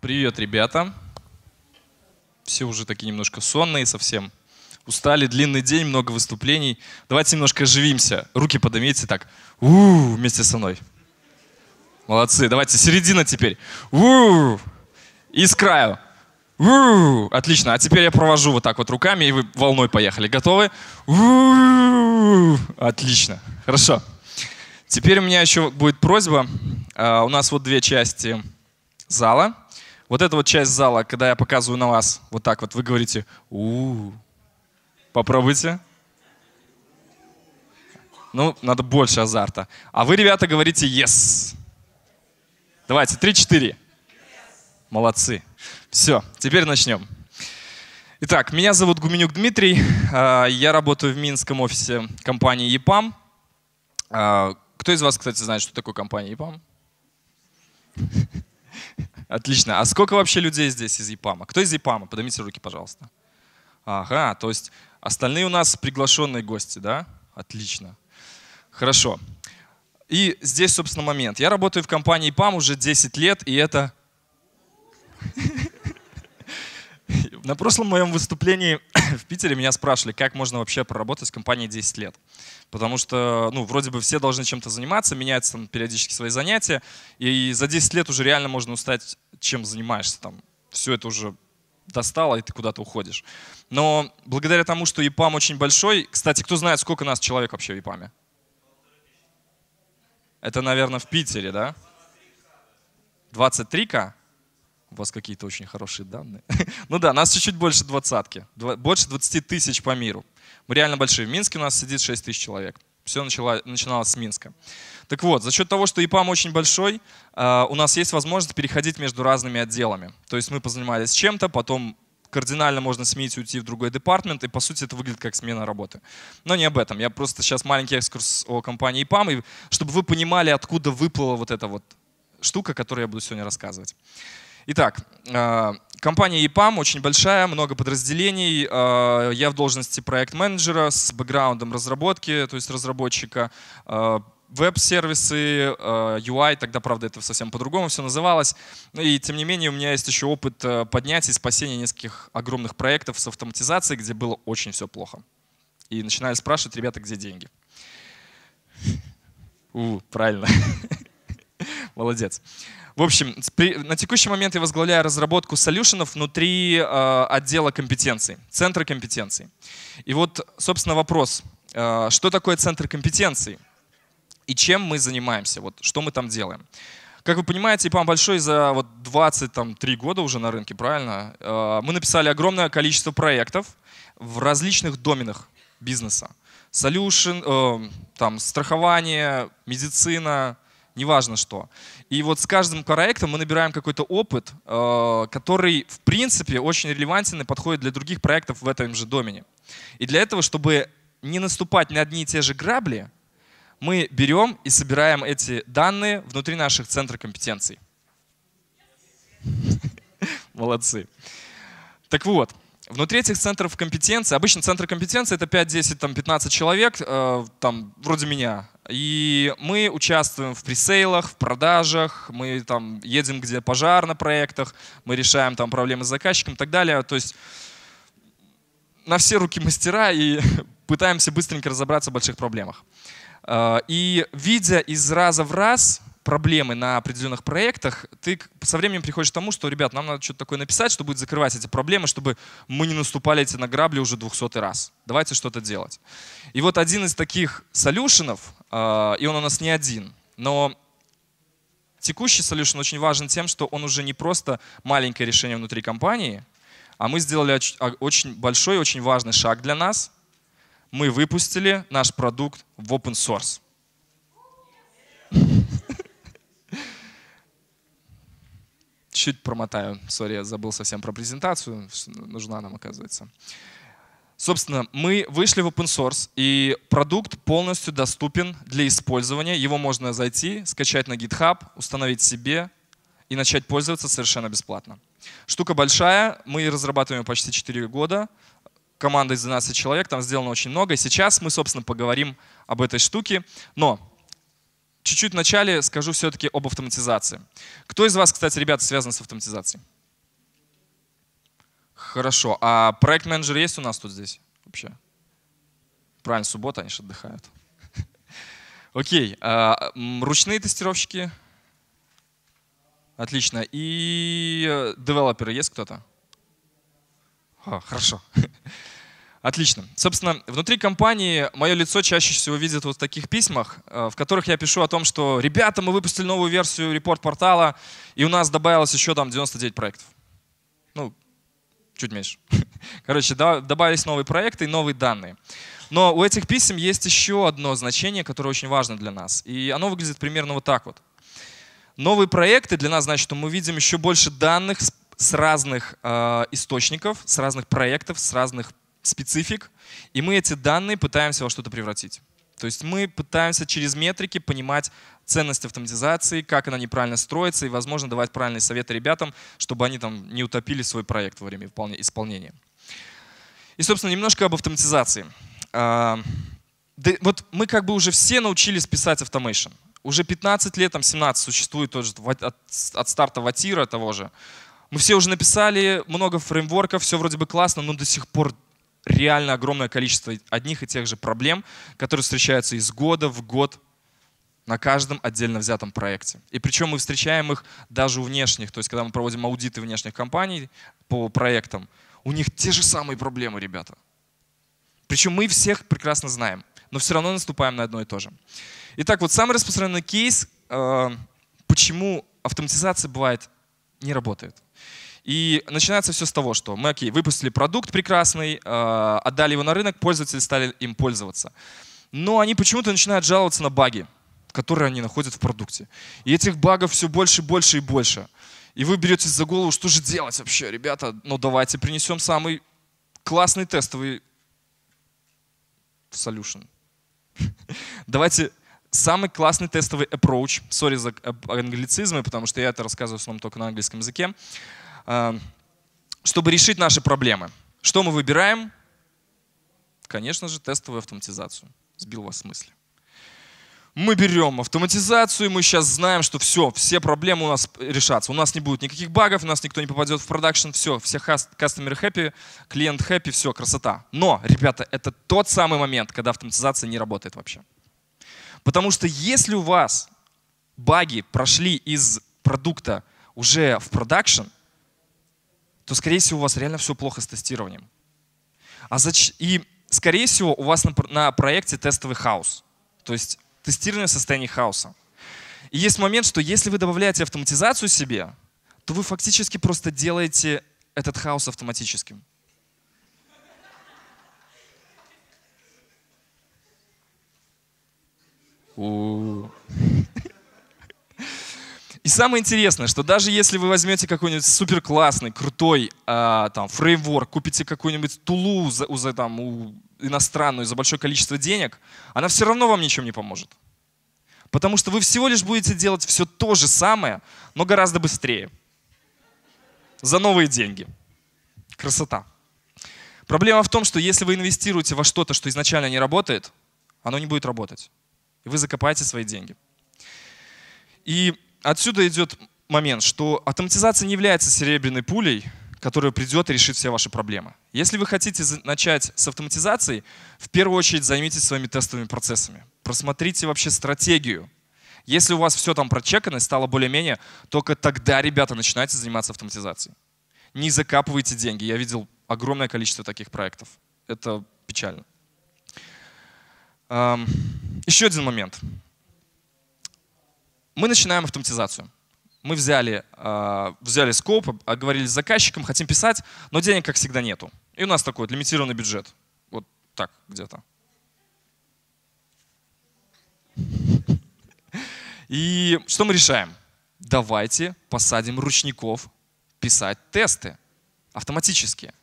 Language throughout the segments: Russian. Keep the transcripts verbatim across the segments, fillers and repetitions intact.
Привет, ребята. Все уже такие немножко сонные совсем. Устали, длинный день, много выступлений. Давайте немножко оживимся. Руки поднимите так. У-у-у, вместе со мной. Молодцы. Давайте середина теперь. У-у-у. И с краю. У-у-у. Отлично. А теперь я провожу вот так вот руками, и вы волной поехали. Готовы? У-у-у. Отлично. Хорошо. Теперь у меня еще будет просьба. Uh, у нас вот две части зала. Вот эта вот часть зала, когда я показываю на вас, вот так вот, вы говорите «у-у-у». Попробуйте. Ну, надо больше азарта. А вы, ребята, говорите «yes». Давайте, три-четыре. Молодцы. Все, теперь начнем. Итак, меня зовут Гуменюк Дмитрий. Я работаю в минском офисе компании ЕПАМ. Кто из вас, кстати, знает, что такое компания ЕПАМ? Отлично. А сколько вообще людей здесь из ЕПАМа? Кто из ЕПАМа? Поднимите руки, пожалуйста. Ага, то есть остальные у нас приглашенные гости, да? Отлично. Хорошо. И здесь, собственно, момент. Я работаю в компании ЕПАМ уже десять лет, и это... На прошлом моем выступлении в Питере меня спрашивали, как можно вообще проработать в компании десять лет. Потому что, ну, вроде бы все должны чем-то заниматься, меняются там периодически свои занятия, и за десять лет уже реально можно устать, чем занимаешься. Там все это уже достало, и ты куда-то уходишь. Но благодаря тому, что ЕПАМ очень большой, кстати, кто знает, сколько нас человек вообще в ЕПАМе? Это, наверное, в Питере, да? двадцать три ка? У вас какие-то очень хорошие данные. Ну да, нас чуть-чуть больше двадцатки. Больше двадцати тысяч по миру. Мы реально большие. В Минске у нас сидит шесть тысяч человек. Все начало, начиналось с Минска. Так вот, за счет того, что ЕПАМ очень большой, у нас есть возможность переходить между разными отделами. То есть мы позанимались чем-то, потом кардинально можно сменить, уйти в другой департамент, и по сути это выглядит как смена работы. Но не об этом. Я просто сейчас маленький экскурс о компании ЕПАМ, и чтобы вы понимали, откуда выплыла вот эта вот штука, которую я буду сегодня рассказывать. Итак, компания ЕПАМ очень большая, много подразделений. Я в должности проект-менеджера с бэкграундом разработки, то есть разработчика, веб-сервисы, ю ай, тогда, правда, это совсем по-другому все называлось. И тем не менее у меня есть еще опыт поднятия и спасения нескольких огромных проектов с автоматизацией, где было очень все плохо. И начинали спрашивать, ребята, где деньги? У, правильно. Молодец. В общем, на текущий момент я возглавляю разработку солюшенов внутри э, отдела компетенций, центра компетенций. И вот, собственно, вопрос, э, что такое центр компетенций и чем мы занимаемся, вот, что мы там делаем. Как вы понимаете, ЕПАМ большой, за вот, двадцать три года уже на рынке, правильно? Э, мы написали огромное количество проектов в различных доменах бизнеса. Solution, э, там, страхование, медицина, неважно что. И вот с каждым проектом мы набираем какой-то опыт, который в принципе очень релевантен и подходит для других проектов в этом же домене. И для этого, чтобы не наступать на одни и те же грабли, мы берем и собираем эти данные внутри наших центров компетенций. Молодцы. Так вот. Внутри этих центров компетенции, обычно центры компетенции это пять, десять, пятнадцать человек, э, там, вроде меня. И мы участвуем в пресейлах, в продажах, мы там едем, где пожар на проектах, мы решаем там проблемы с заказчиком и так далее. То есть на все руки мастера и пытаемся быстренько разобраться в больших проблемах. Э, и видя из раза в раз проблемы на определенных проектах, ты со временем приходишь к тому, что, ребят, нам надо что-то такое написать, что будет закрывать эти проблемы, чтобы мы не наступали эти на грабли уже двухсотый раз. Давайте что-то делать. И вот один из таких солюшенов, и он у нас не один, но текущий солюшен очень важен тем, что он уже не просто маленькое решение внутри компании, а мы сделали очень большой, очень важный шаг для нас. Мы выпустили наш продукт в open source. Чуть промотаю, сори, я забыл совсем про презентацию, нужна нам, оказывается. Собственно, мы вышли в open source, и продукт полностью доступен для использования. Его можно зайти, скачать на GitHub, установить себе и начать пользоваться совершенно бесплатно. Штука большая, мы разрабатываем почти четыре года. Команда из двенадцати человек, там сделано очень много. И сейчас мы, собственно, поговорим об этой штуке. Но чуть-чуть вначале скажу все-таки об автоматизации. Кто из вас, кстати, ребята, связан с автоматизацией? Хорошо. А проект-менеджер есть у нас тут здесь вообще? Правильно, суббота, они же отдыхают. Окей. А, ручные тестировщики? Отлично. И девелоперы есть кто-то? О, хорошо. Отлично. Собственно, внутри компании мое лицо чаще всего видят вот в таких письмах, в которых я пишу о том, что ребята, мы выпустили новую версию репорт-портала, и у нас добавилось еще там девяносто девять проектов. Ну, чуть меньше. Короче, да, добавились новые проекты и новые данные. Но у этих писем есть еще одно значение, которое очень важно для нас. И оно выглядит примерно вот так вот. Новые проекты для нас значит, что мы видим еще больше данных с разных э, источников, с разных проектов, с разных специфик, и мы эти данные пытаемся во что-то превратить. То есть мы пытаемся через метрики понимать ценность автоматизации, как она неправильно строится, и, возможно, давать правильные советы ребятам, чтобы они там не утопили свой проект во время исполнения. И, собственно, немножко об автоматизации. А, да, вот мы как бы уже все научились писать automation. Уже пятнадцать лет, там семнадцать существует тоже от, от старта Ватира того же. Мы все уже написали много фреймворков, все вроде бы классно, но до сих пор реально огромное количество одних и тех же проблем, которые встречаются из года в год на каждом отдельно взятом проекте. И причем мы встречаем их даже у внешних, то есть когда мы проводим аудиты внешних компаний по проектам, у них те же самые проблемы, ребята. Причем мы всех прекрасно знаем, но все равно наступаем на одно и то же. Итак, вот самый распространенный кейс, почему автоматизация бывает не работает. И начинается все с того, что мы, окей, выпустили продукт прекрасный, э, отдали его на рынок, пользователи стали им пользоваться. Но они почему-то начинают жаловаться на баги, которые они находят в продукте. И этих багов все больше, больше и больше. И вы беретесь за голову, что же делать вообще, ребята? Ну давайте принесем самый классный тестовый solution. Давайте самый классный тестовый approach. Сори за англицизмы, потому что я это рассказываю в основном только на английском языке. Чтобы решить наши проблемы. Что мы выбираем? Конечно же, тестовую автоматизацию. Сбил вас с мысли. Мы берем автоматизацию, и мы сейчас знаем, что все, все проблемы у нас решатся. У нас не будет никаких багов, у нас никто не попадет в продакшн, все, все customer happy, клиент happy, все, красота. Но, ребята, это тот самый момент, когда автоматизация не работает вообще. Потому что если у вас баги прошли из продукта уже в продакшн, то, скорее всего, у вас реально все плохо с тестированием. А зач... И, скорее всего, у вас на, на проекте тестовый хаос. То есть тестирование в состоянии хаоса. И есть момент, что если вы добавляете автоматизацию себе, то вы фактически просто делаете этот хаос автоматическим. И самое интересное, что даже если вы возьмете какой-нибудь суперклассный, крутой э, там, фреймворк, купите какую-нибудь тулу за, за, там, у, иностранную за большое количество денег, она все равно вам ничем не поможет. Потому что вы всего лишь будете делать все то же самое, но гораздо быстрее. За новые деньги. Красота. Проблема в том, что если вы инвестируете во что-то, что изначально не работает, оно не будет работать. И вы закопаете свои деньги. И отсюда идет момент, что автоматизация не является серебряной пулей, которая придет и решит все ваши проблемы. Если вы хотите начать с автоматизации, в первую очередь займитесь своими тестовыми процессами. Просмотрите вообще стратегию. Если у вас все там прочекано и стало более-менее, только тогда, ребята, начинайте заниматься автоматизацией. Не закапывайте деньги. Я видел огромное количество таких проектов. Это печально. Еще один момент. Мы начинаем автоматизацию. Мы взяли, э, взяли скоп, оговорились с заказчиком, хотим писать, но денег, как всегда, нету. И у нас такой лимитированный бюджет. Вот так где-то. И что мы решаем? Давайте посадим ручников писать тесты автоматические.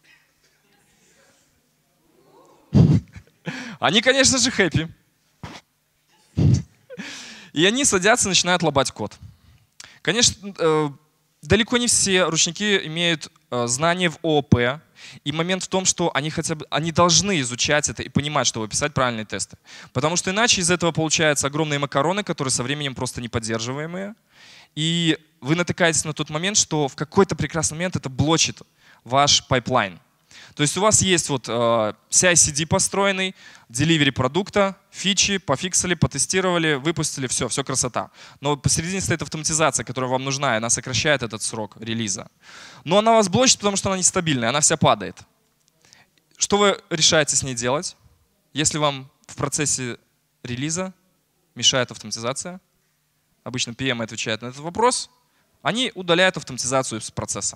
Они, конечно же, хэппи. И они садятся и начинают лобать код. Конечно, далеко не все ручники имеют э, знания в ООП. И момент в том, что они хотя бы они должны изучать это и понимать, чтобы писать правильные тесты. Потому что иначе из этого получаются огромные макароны, которые со временем просто неподдерживаемые. И вы натыкаетесь на тот момент, что в какой-то прекрасный момент это блочит ваш пайплайн. То есть у вас есть вот э, си ай си ди построенный, деливери продукта, фичи, пофиксили, потестировали, выпустили, все, все красота. Но посередине стоит автоматизация, которая вам нужна, и она сокращает этот срок релиза. Но она вас блочит, потому что она нестабильная, она вся падает. Что вы решаете с ней делать, если вам в процессе релиза мешает автоматизация? Обычно пи эм отвечает на этот вопрос. Они удаляют автоматизацию из процесса.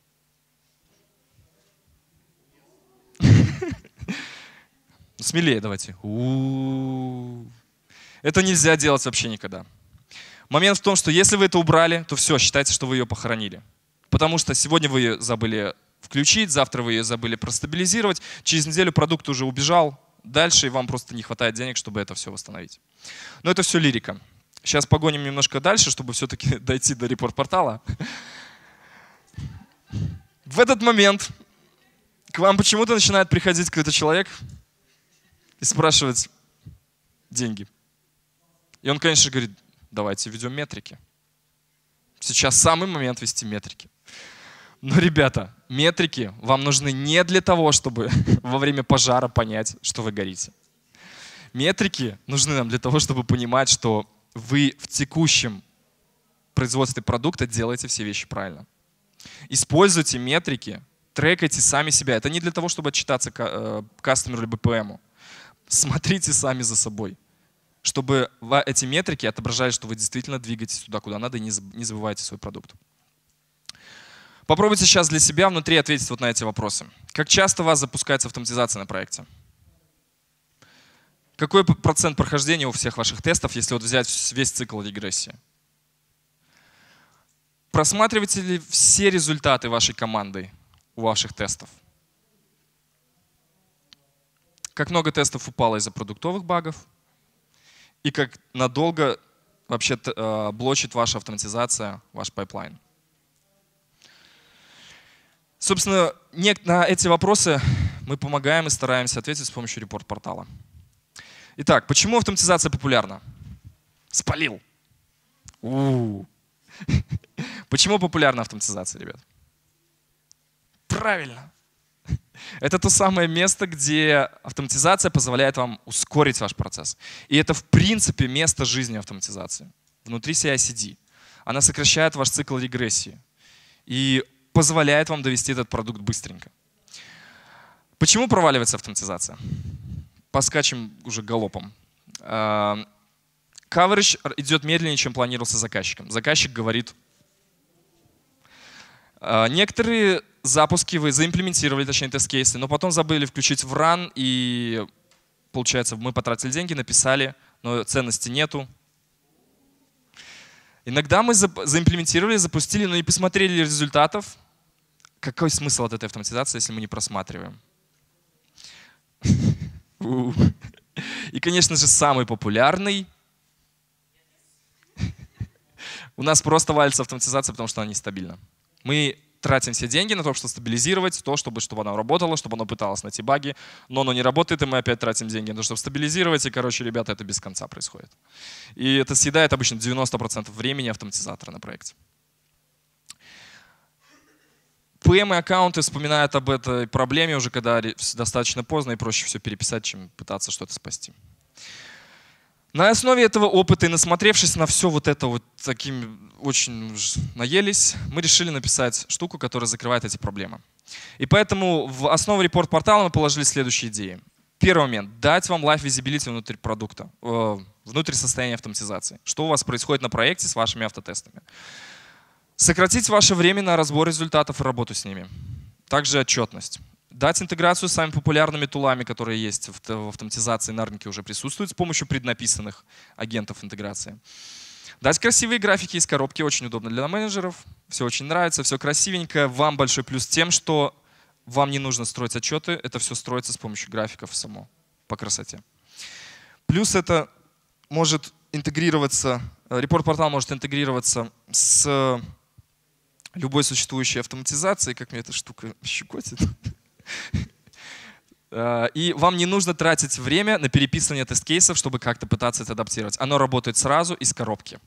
Смелее давайте. У-у-у. Это нельзя делать вообще никогда. Момент в том, что если вы это убрали, то все, считайте, что вы ее похоронили. Потому что сегодня вы ее забыли включить, завтра вы ее забыли простабилизировать, через неделю продукт уже убежал дальше, и вам просто не хватает денег, чтобы это все восстановить. Но это все лирика. Сейчас погоним немножко дальше, чтобы все-таки дойти до репорт-портала. В этот момент к вам почему-то начинает приходить какой-то человек и спрашивать деньги. И он, конечно, говорит, давайте введем метрики. Сейчас самый момент ввести метрики. Но, ребята, метрики вам нужны не для того, чтобы во время пожара понять, что вы горите. Метрики нужны нам для того, чтобы понимать, что вы в текущем производстве продукта делаете все вещи правильно. Используйте метрики, трекайте сами себя. Это не для того, чтобы отчитаться кастомеру или би пи эм. Смотрите сами за собой, чтобы эти метрики отображали, что вы действительно двигаетесь туда, куда надо, и не забывайте свой продукт. Попробуйте сейчас для себя внутри ответить вот на эти вопросы. Как часто у вас запускается автоматизация на проекте? Какой процент прохождения у всех ваших тестов, если вот взять весь цикл регрессии? Просматриваете ли все результаты вашей команды у ваших тестов? Как много тестов упало из-за продуктовых багов? И как надолго вообще блочит ваша автоматизация, ваш пайплайн? Собственно, на эти вопросы мы помогаем и стараемся ответить с помощью репорт-портала. Итак, почему автоматизация популярна? Спалил. У-у-у. Почему популярна автоматизация, ребят? Правильно. Это то самое место, где автоматизация позволяет вам ускорить ваш процесс. И это, в принципе, место жизни автоматизации. Внутри си ай си ди. Она сокращает ваш цикл регрессии и позволяет вам довести этот продукт быстренько. Почему проваливается автоматизация? Поскачем уже галопом. Coverage идет медленнее, чем планировался заказчиком. Заказчик говорит, некоторые запуски вы заимплементировали, точнее тест-кейсы, но потом забыли включить в run, и получается, мы потратили деньги, написали, но ценности нету. Иногда мы за, заимплементировали, запустили, но не посмотрели результатов. Какой смысл от этой автоматизации, если мы не просматриваем? И, конечно же, самый популярный. У нас просто валится автоматизация, потому что она нестабильна. Мы тратим все деньги на то, чтобы стабилизировать то, чтобы, чтобы оно работало, чтобы оно пыталось найти баги, но оно не работает, и мы опять тратим деньги на то, чтобы стабилизировать, и, короче, ребята, это без конца происходит. И это съедает обычно девяносто процентов времени автоматизатора на проекте. пи эм и аккаунты вспоминают об этой проблеме уже, когда достаточно поздно, и проще все переписать, чем пытаться что-то спасти. На основе этого опыта и насмотревшись на все вот это вот таким очень наелись, мы решили написать штуку, которая закрывает эти проблемы. И поэтому в основу репорт-портала мы положили следующие идеи. Первый момент. Дать вам live visibility внутри продукта, э, внутри состояния автоматизации. Что у вас происходит на проекте с вашими автотестами. Сократить ваше время на разбор результатов и работу с ними. Также отчетность. Дать интеграцию с самыми популярными тулами, которые есть в автоматизации на рынке, уже присутствуют с помощью преднаписанных агентов интеграции. Дать красивые графики из коробки, очень удобно для менеджеров. Все очень нравится, все красивенько. Вам большой плюс тем, что вам не нужно строить отчеты, это все строится с помощью графиков само, по красоте. Плюс это может интегрироваться, репорт-портал может интегрироваться с любой существующей автоматизации, как мне эта штука щекотит. И вам не нужно тратить время на переписывание тест-кейсов, чтобы как-то пытаться это адаптировать. Оно работает сразу из коробки.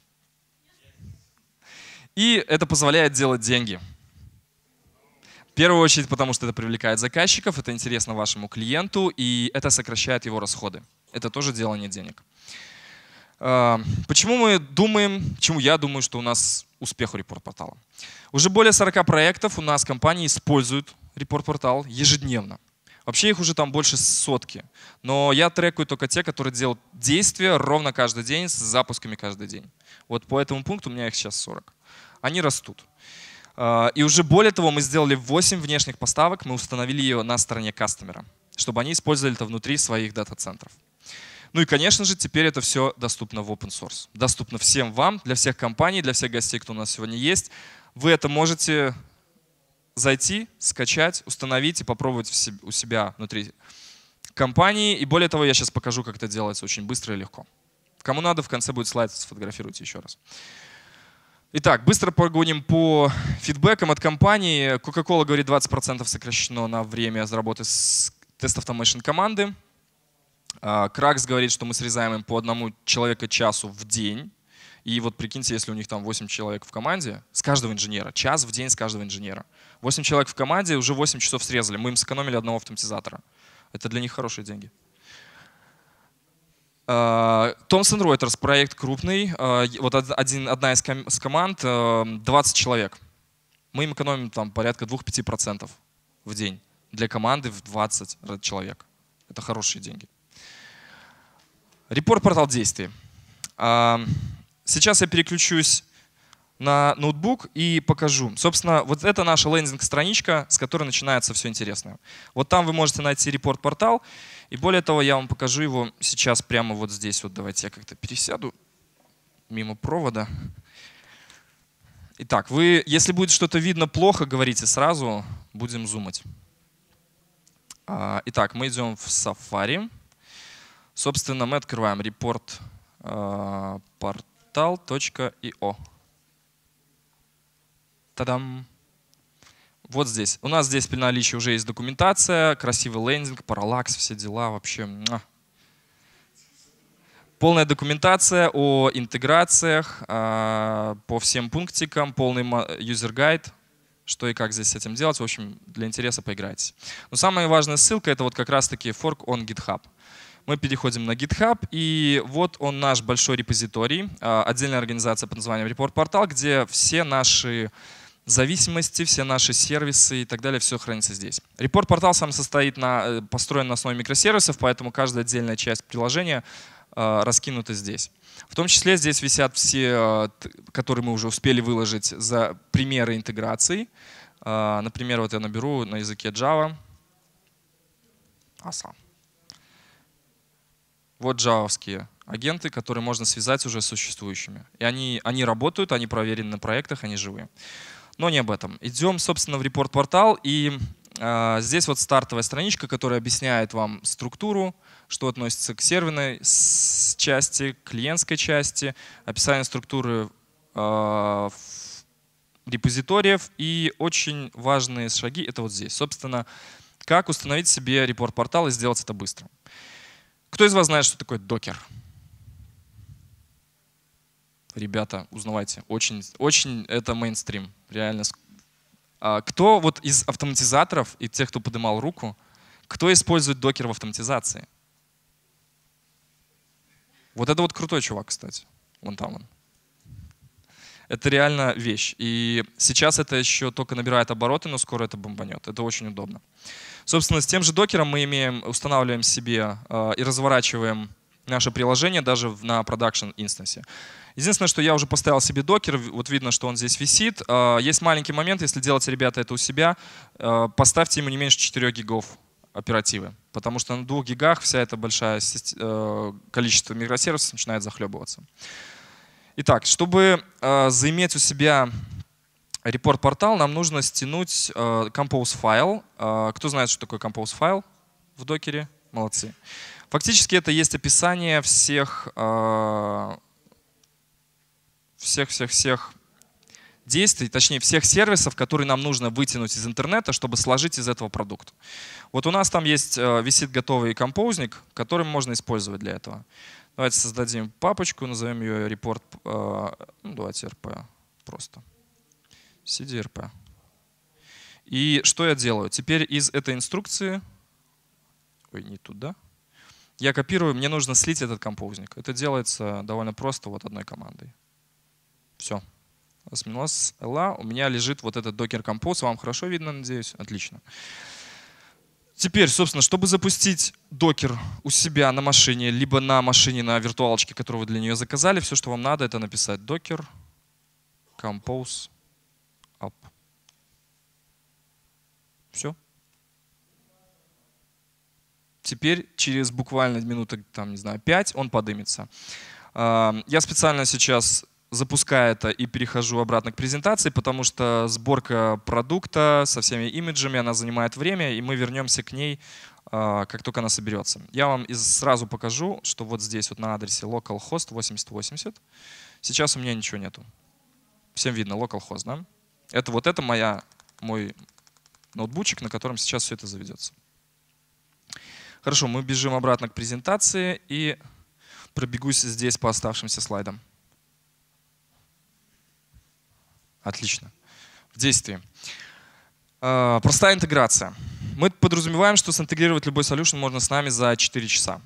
И это позволяет делать деньги. В первую очередь, потому что это привлекает заказчиков, это интересно вашему клиенту, и это сокращает его расходы. Это тоже делание денег. Почему мы думаем, почему я думаю, что у нас успех у репорт-портала? Уже более сорока проектов у нас компании используют репорт-портал ежедневно. Вообще их уже там больше сотки. Но я трекаю только те, которые делают действия ровно каждый день с запусками каждый день. Вот по этому пункту у меня их сейчас сорок. Они растут. И уже более того, мы сделали восемь внешних поставок, мы установили ее на стороне кастомера, чтобы они использовали это внутри своих дата-центров. Ну и, конечно же, теперь это все доступно в open source. Доступно всем вам, для всех компаний, для всех гостей, кто у нас сегодня есть. Вы это можете зайти, скачать, установить и попробовать у себя внутри компании. И более того, я сейчас покажу, как это делается очень быстро и легко. Кому надо, в конце будет слайд, сфотографируйте еще раз. Итак, быстро погоним по фидбэкам от компании. Coca-Cola говорит, двадцать процентов сокращено на время работы с Test Automation команды. Кракс говорит, что мы срезаем им по одному человека часу в день. И вот прикиньте, если у них там восемь человек в команде, с каждого инженера, час в день с каждого инженера. восемь человек в команде, уже восемь часов срезали. Мы им сэкономили одного автоматизатора. Это для них хорошие деньги. Thomson Reuters, проект крупный. Вот один, одна из команд, двадцать человек. Мы им экономим там порядка двух-пяти процентов в день. Для команды в двадцать человек. Это хорошие деньги. Репорт-портал действий. Сейчас я переключусь на ноутбук и покажу. Собственно, вот это наша лендинг-страничка, с которой начинается все интересное. Вот там вы можете найти репорт-портал. И более того, я вам покажу его сейчас прямо вот здесь. Вот давайте я как-то пересяду мимо провода. Итак, вы, если будет что-то видно плохо, говорите сразу, будем зумать. Итак, мы идем в Safari. Собственно, мы открываем репорт портал точка ай о. Та-дам! Вот здесь. У нас здесь при наличии уже есть документация, красивый лендинг, параллакс, все дела вообще. Полная документация о интеграциях, по всем пунктикам, полный юзер-гайд, что и как здесь с этим делать. В общем, для интереса поиграйтесь. Но самая важная ссылка — это вот как раз-таки fork on GitHub. Мы переходим на GitHub, и вот он наш большой репозиторий, отдельная организация под названием Report-портал, где все наши зависимости, все наши сервисы и так далее, все хранится здесь. Report-портал сам состоит на, построен на основе микросервисов, поэтому каждая отдельная часть приложения раскинута здесь. В том числе здесь висят все, которые мы уже успели выложить, за примеры интеграций. Например, вот я наберу на языке Java. Аса. Вот джавовские агенты, которые можно связать уже с существующими. И они, они работают, они проверены на проектах, они живые. Но не об этом. Идем, собственно, в репорт-портал. И э, здесь вот стартовая страничка, которая объясняет вам структуру, что относится к серверной части, к клиентской части, описание структуры э, репозиториев. И очень важные шаги — это вот здесь. Собственно, как установить себе репорт-портал и сделать это быстро. Кто из вас знает, что такое докер? Ребята, узнавайте. Очень, очень это мейнстрим. Реально. Кто вот из автоматизаторов и тех, кто поднимал руку, кто использует докер в автоматизации? Вот это вот крутой чувак, кстати. Вон там он. Это реально вещь. И сейчас это еще только набирает обороты, но скоро это бомбанет. Это очень удобно. Собственно, с тем же докером мы имеем, устанавливаем себе э, и разворачиваем наше приложение даже на продакшн инстансе. Единственное, что я уже поставил себе докер, вот видно, что он здесь висит. Э, есть маленький момент, если делаете, ребята, это у себя, э, поставьте ему не меньше четырёх гигов оперативы, потому что на двух гигах вся эта большая э, количество микросервисов начинает захлебываться. Итак, чтобы э, заиметь у себя репорт-портал, нам нужно стянуть э, Compose файл. Э, кто знает, что такое Compose файл в докере? Молодцы. Фактически это есть описание всех, всех, всех, всех действий, точнее всех сервисов, которые нам нужно вытянуть из интернета, чтобы сложить из этого продукт. Вот у нас там есть, висит готовый композник, который можно использовать для этого. Давайте создадим папочку, назовем ее report, ну, давайте эр пи просто. си ди эр пи. И что я делаю? Теперь из этой инструкции, ой, не туда, я копирую, мне нужно слить этот композник. Это делается довольно просто вот одной командой. Все. Сменилась эл, у меня лежит вот этот Docker Compose. Вам хорошо видно, надеюсь? Отлично. Теперь, собственно, чтобы запустить Docker у себя на машине, либо на машине на виртуалочке, которую вы для нее заказали, все, что вам надо, это написать Docker Compose App. Все. Теперь через буквально минуток, там, не знаю, пять он подымется. Я специально сейчас запускаю это и перехожу обратно к презентации, потому что сборка продукта со всеми имиджами, она занимает время, и мы вернемся к ней, как только она соберется. Я вам сразу покажу, что вот здесь вот на адресе localhost восемьдесят восемьдесят сейчас у меня ничего нету. Всем видно, localhost, да? Это вот это моя, мой ноутбучик, на котором сейчас все это заведется. Хорошо, мы бежим обратно к презентации и пробегусь здесь по оставшимся слайдам. Отлично. В действии. Простая интеграция. Мы подразумеваем, что синтегрировать любой solution можно с нами за четыре часа.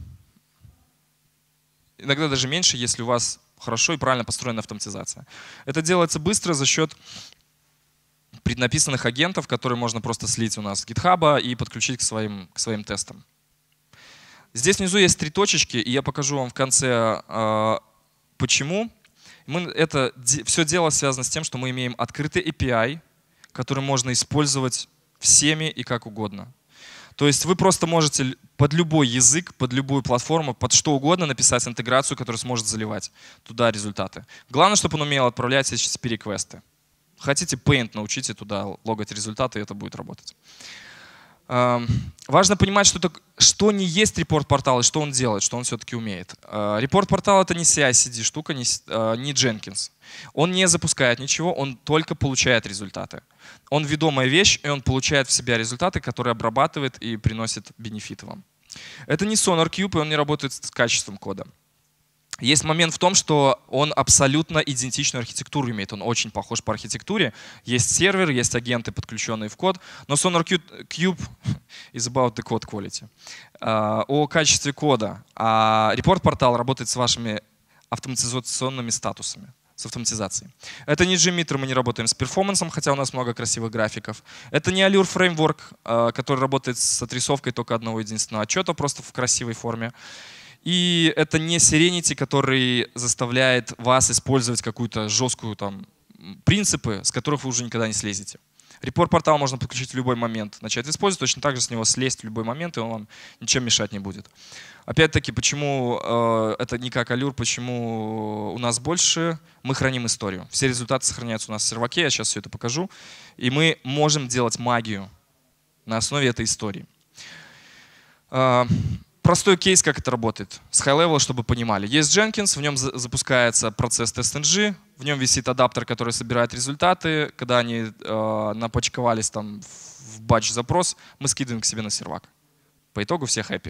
Иногда даже меньше, если у вас хорошо и правильно построена автоматизация. Это делается быстро за счет преднаписанных агентов, которые можно просто слить у нас с GitHub и подключить к своим, к своим тестам. Здесь внизу есть три точечки, и я покажу вам в конце, почему. Мы, это все дело связано с тем, что мы имеем открытый эй пи ай, который можно использовать всеми и как угодно. То есть вы просто можете под любой язык, под любую платформу, под что угодно написать интеграцию, которая сможет заливать туда результаты. Главное, чтобы он умел отправлять эйч ти ти пи-реквесты. Хотите Paint, научите туда логать результаты, и это будет работать. Важно понимать, что, так, что не есть репорт-портал и что он делает, что он все-таки умеет. Репорт-портал — это не си ай си ди штука, не, не Jenkins. Он не запускает ничего, он только получает результаты. Он ведомая вещь, и он получает в себя результаты, которые обрабатывает и приносит бенефиты вам. Это не SonarQube, и он не работает с качеством кода. Есть момент в том, что он абсолютно идентичную архитектуру имеет. Он очень похож по архитектуре. Есть сервер, есть агенты, подключенные в код. Но SonarQube is about the code quality. О качестве кода. А репорт-портал работает с вашими автоматизационными статусами, с автоматизацией. Это не JMeter, мы не работаем с перформансом, хотя у нас много красивых графиков. Это не Allure Framework, который работает с отрисовкой только одного единственного отчета, просто в красивой форме. И это не Serenity, который заставляет вас использовать какую-то жесткую там принципы, с которых вы уже никогда не слезете. Репорт-портал можно подключить в любой момент, начать использовать, точно так же с него слезть в любой момент, и он вам ничем мешать не будет. Опять-таки, почему э, это не как Allure, почему у нас больше? Мы храним историю. Все результаты сохраняются у нас в серваке, я сейчас все это покажу. И мы можем делать магию на основе этой истории. Э, Простой кейс, как это работает. С high-level, чтобы понимали. Есть Jenkins, в нем запускается процесс TestNG, в нем висит адаптер, который собирает результаты. Когда они э, напачковались там в батч-запрос, мы скидываем к себе на сервак. По итогу все хэппи.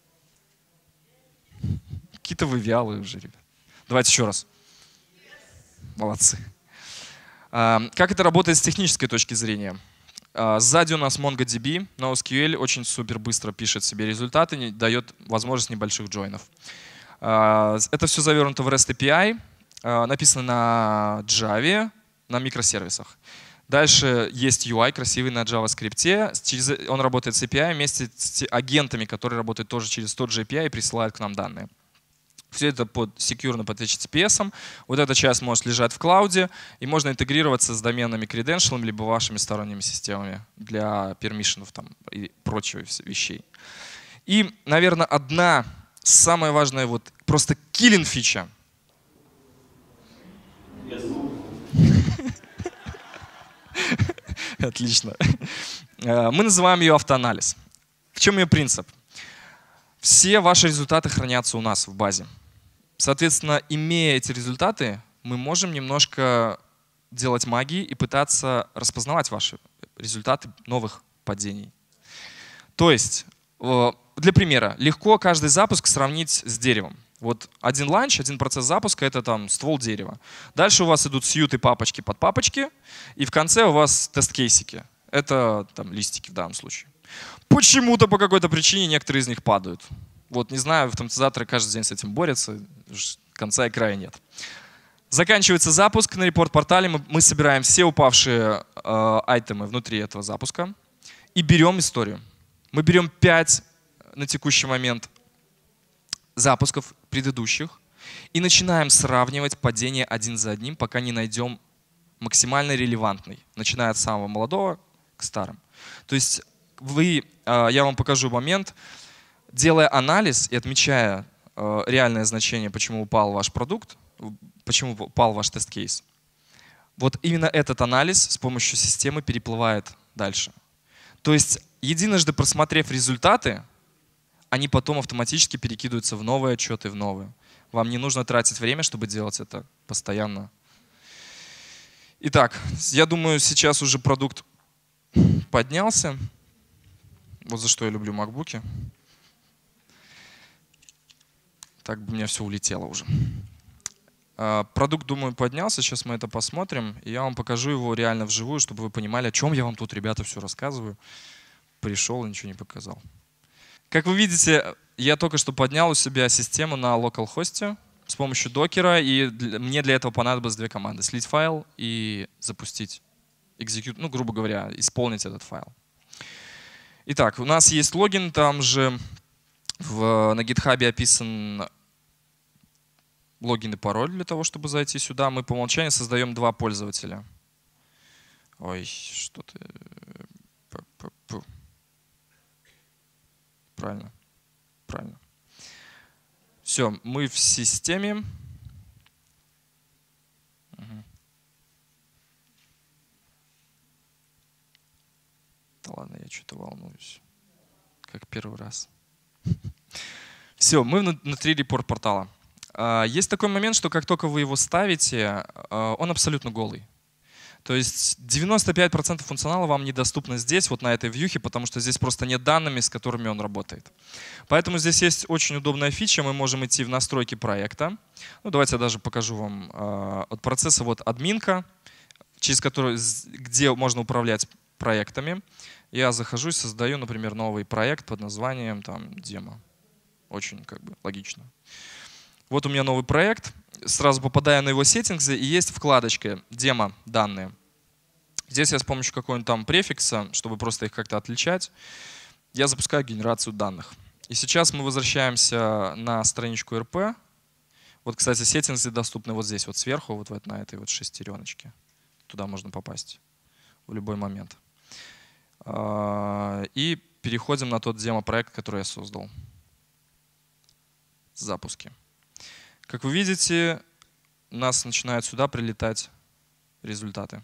Какие-то вы вялые уже, ребят. Давайте еще раз. Молодцы. Э, как это работает с технической точки зрения? Сзади у нас MongoDB, NoSQL очень супер быстро пишет себе результаты, дает возможность небольших джойнов. Это все завернуто в REST эй пи ай, написано на Java, на микросервисах. Дальше есть ю ай красивый на JavaScript. Он работает с эй пи ай вместе с агентами, которые работают тоже через тот же эй пи ай и присылают к нам данные. Все это под секьюрно под эйч ти ти пи эс. Вот эта часть может лежать в клауде, и можно интегрироваться с доменными credential, либо вашими сторонними системами для пермишенов там, и прочих вещей. И, наверное, одна самая важная, вот просто killing фича. Отлично. Мы называем ее автоанализ. В чем ее принцип? Все ваши результаты хранятся у нас в базе. Соответственно, имея эти результаты, мы можем немножко делать магии и пытаться распознавать ваши результаты новых падений. То есть, для примера, легко каждый запуск сравнить с деревом. Вот один ланч, один процесс запуска — это там ствол дерева. Дальше у вас идут сьюты папочки под папочки, и в конце у вас тест-кейсики. Это там листики в данном случае. Почему-то по какой-то причине некоторые из них падают. Вот не знаю, автоматизаторы каждый день с этим борются, конца и края нет. Заканчивается запуск на репорт-портале, мы, мы собираем все упавшие э, айтемы внутри этого запуска и берем историю. Мы берем пять на текущий момент запусков предыдущих и начинаем сравнивать падение один за одним, пока не найдем максимально релевантный, начиная от самого молодого к старым. То есть вы, я вам покажу момент, делая анализ и отмечая реальное значение, почему упал ваш продукт, почему упал ваш тест-кейс, вот именно этот анализ с помощью системы переплывает дальше. То есть единожды просмотрев результаты, они потом автоматически перекидываются в новые отчеты, в новые. Вам не нужно тратить время, чтобы делать это постоянно. Итак, я думаю, сейчас уже продукт поднялся. Вот за что я люблю макбуки. Так бы у меня все улетело уже. Продукт, думаю, поднялся. Сейчас мы это посмотрим. И я вам покажу его реально вживую, чтобы вы понимали, о чем я вам тут, ребята, все рассказываю. Пришел и ничего не показал. Как вы видите, я только что поднял у себя систему на localhost с помощью докера, и для, мне для этого понадобилось две команды: слить файл и запустить, execute, ну, грубо говоря, исполнить этот файл. Итак, у нас есть логин, там же в, на GitHub описан логин и пароль для того, чтобы зайти сюда. Мы по умолчанию создаем два пользователя. Ой, что-то... Правильно, правильно. Все, мы в системе. Угу. Да ладно, я что-то волнуюсь. Как первый раз. Все, мы внутри репорт-портала. Есть такой момент, что как только вы его ставите, он абсолютно голый. То есть девяносто пять процентов функционала вам недоступно здесь, вот на этой вьюхе, потому что здесь просто нет данными, с которыми он работает. Поэтому здесь есть очень удобная фича. Мы можем идти в настройки проекта. Ну, давайте я даже покажу вам э, от процесса вот админка, через который, где можно управлять проектами. Я захожу и создаю, например, новый проект под названием там демо. Очень как бы логично. Вот у меня новый проект. Сразу попадаю на его сеттингсы, и есть вкладочка «Демо данные». Здесь я с помощью какого-нибудь там префикса, чтобы просто их как-то отличать, я запускаю генерацию данных. И сейчас мы возвращаемся на страничку эр пи. Вот, кстати, сеттингсы доступны вот здесь, вот сверху, вот на этой вот шестереночке. Туда можно попасть в любой момент. И переходим на тот демо-проект, который я создал. Запуски. Как вы видите, у нас начинают сюда прилетать результаты.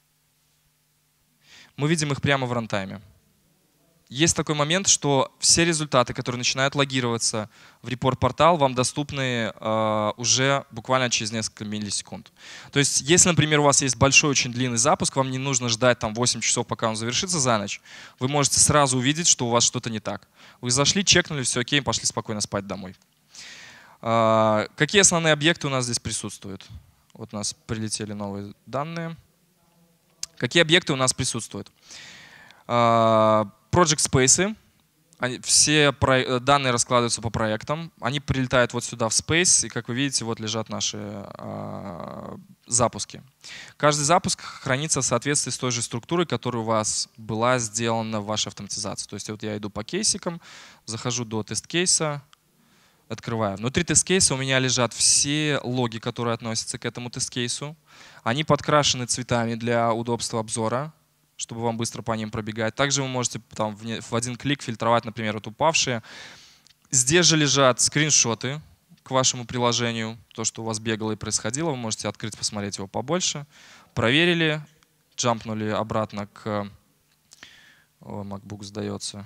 Мы видим их прямо в рантайме. Есть такой момент, что все результаты, которые начинают логироваться в репорт-портал, вам доступны э, уже буквально через несколько миллисекунд. То есть, если, например, у вас есть большой, очень длинный запуск, вам не нужно ждать там восемь часов, пока он завершится за ночь, вы можете сразу увидеть, что у вас что-то не так. Вы зашли, чекнули, все окей, пошли спокойно спать домой. Э, какие основные объекты у нас здесь присутствуют? Вот у нас прилетели новые данные. Какие объекты у нас присутствуют? Project Space. Они, все про, данные раскладываются по проектам. Они прилетают вот сюда в Space, и, как вы видите, вот лежат наши э, запуски. Каждый запуск хранится в соответствии с той же структурой, которая у вас была сделана в вашей автоматизации. То есть вот я иду по кейсикам, захожу до тест-кейса, открываю. Внутри тест-кейса у меня лежат все логи, которые относятся к этому тест-кейсу. Они подкрашены цветами для удобства обзора, чтобы вам быстро по ним пробегать. Также вы можете там, в один клик фильтровать, например, вот упавшие. Здесь же лежат скриншоты к вашему приложению. То, что у вас бегало и происходило, вы можете открыть, посмотреть его побольше. Проверили, джампнули обратно к... О, MacBook сдается.